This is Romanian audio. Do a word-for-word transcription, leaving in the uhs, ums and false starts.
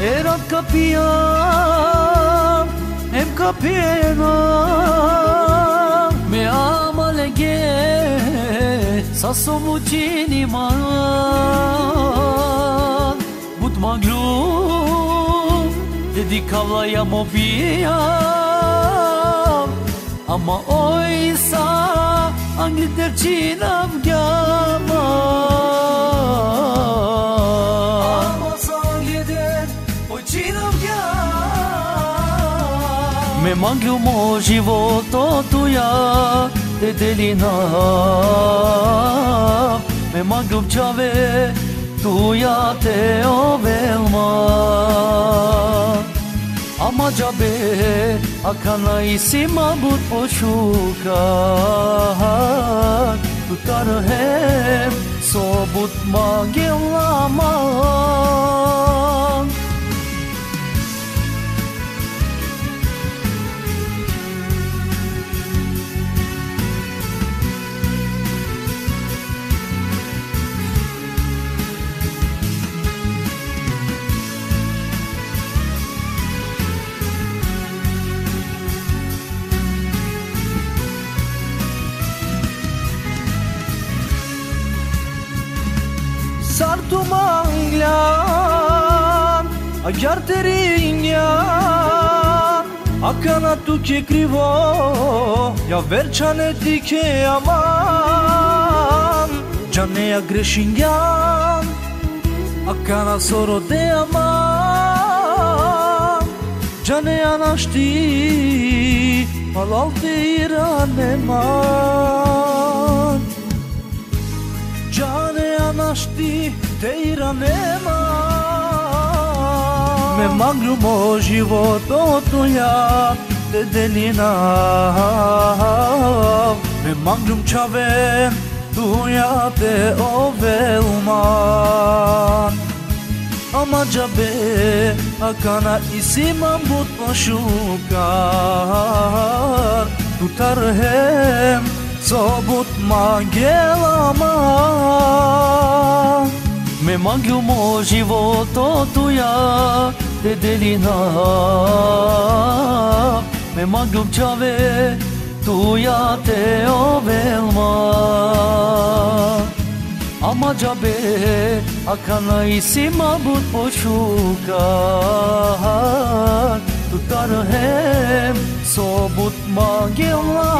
Erat kapia em kapjena me amalege sa somu qini man but maglu dedi kavlaya mobia ama oysa anglit derçinam gyama Me manglu mo životo tuja te delina Me manglu čave tuja te ovelma Ama džabe akana isima but pošukat Tu tarhem sobut magilama Sartu manglan a gjarterinja a kana tu ke krivo ja verçane ti ke aman Gjaneja greshinjan a kana soro de aman Gjaneja nashti palalte irane man Gjaneja nashti te iranema Me manglu mo životo tuja te delina Me manglu čave tuja te ovelman Ama džabe akana isimam but pošukar Tu tarhem sobut magelama Me manglu mo životo tuja te delina Me manglu čave tuja te ovelma Ama džabe akana isima but pošukar Tu tarhem sobut magilama